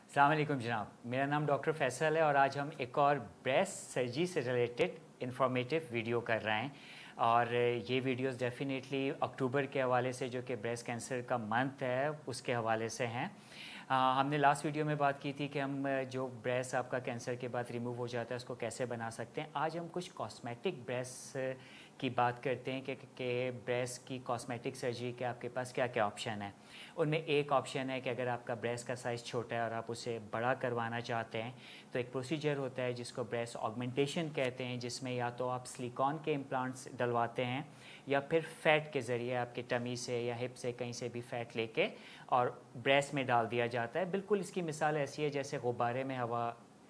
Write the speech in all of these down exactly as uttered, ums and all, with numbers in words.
अस्सलाम वालेकुम जनाब, मेरा नाम डॉक्टर फैसल है और आज हम एक और ब्रेस्ट सर्जरी से रिलेटेड इंफॉर्मेटिव वीडियो कर रहे हैं। और ये वीडियोस डेफिनेटली अक्टूबर के हवाले से, जो कि ब्रेस्ट कैंसर का मंथ है, उसके हवाले से हैं। आ, हमने लास्ट वीडियो में बात की थी कि हम जो ब्रेस्ट आपका कैंसर के बाद रिमूव हो जाता है उसको कैसे बना सकते हैं। आज हम कुछ कॉस्मेटिक ब्रेस्ट की बात करते हैं कि, कि ब्रेस्ट की कॉस्मेटिक सर्जरी के आपके पास क्या क्या ऑप्शन है। उनमें एक ऑप्शन है कि अगर आपका ब्रेस्ट का साइज़ छोटा है और आप उसे बड़ा करवाना चाहते हैं तो एक प्रोसीजर होता है जिसको ब्रेस्ट ऑगमेंटेशन कहते हैं, जिसमें या तो आप सिलिकॉन के इम्प्लांट्स डलवाते हैं या फिर फ़ैट के ज़रिए आपके टमी से या हिप से कहीं से भी फ़ैट लेके और ब्रेस्ट में डाल दिया जाता है। बिल्कुल इसकी मिसाल ऐसी है जैसे गुब्बारे में हवा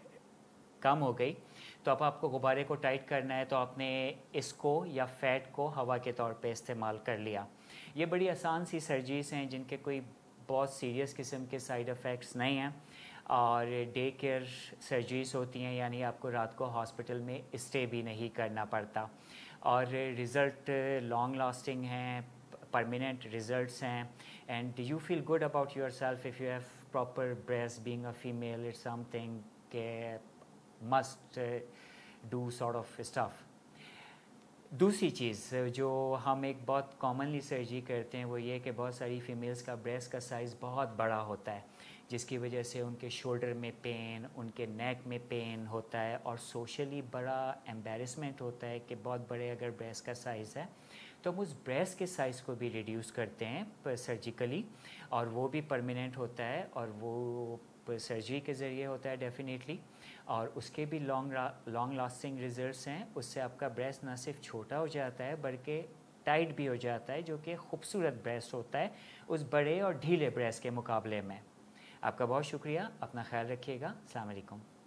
कम हो गई तो अब आपको गुब्बारे को टाइट करना है तो आपने इसको या फ़ैट को हवा के तौर पे इस्तेमाल कर लिया। ये बड़ी आसान सी सर्जरीज़ हैं जिनके कोई बहुत सीरियस किस्म के साइड इफ़ेक्ट्स नहीं हैं और डे केयर सर्जरीज़ होती हैं, यानी आपको रात को हॉस्पिटल में स्टे भी नहीं करना पड़ता और रिज़ल्ट लॉन्ग लास्टिंग हैं, परमानेंट रिजल्ट्स हैं। And you feel good about yourself if you have proper breast. Being a female it's something के must do sort of stuff. दूसरी चीज़ जो हम एक बहुत कॉमनली सर्जरी करते हैं वो ये कि बहुत सारी फीमेल्स का ब्रेस्ट का साइज़ बहुत बड़ा होता है, जिसकी वजह से उनके शोल्डर में पेन, उनके नेक में पेन होता है और सोशली बड़ा एम्बेरसमेंट होता है कि बहुत बड़े अगर ब्रेस्ट का साइज़ है तो हम उस ब्रेस्ट के साइज़ को भी रिड्यूस करते हैं सर्जिकली और वो भी परमानेंट होता है और वो सर्जरी के ज़रिए होता है डेफिनेटली, और उसके भी लॉन्ग लॉन्ग लास्टिंग रिजल्ट्स हैं। उससे आपका ब्रेस्ट ना सिर्फ छोटा हो जाता है बल्कि टाइट भी हो जाता है, जो कि खूबसूरत ब्रेस्ट होता है उस बड़े और ढीले ब्रेस्ट के मुकाबले में। आपका बहुत शुक्रिया, अपना ख्याल रखिएगा। अस्सलाम वालेकुम।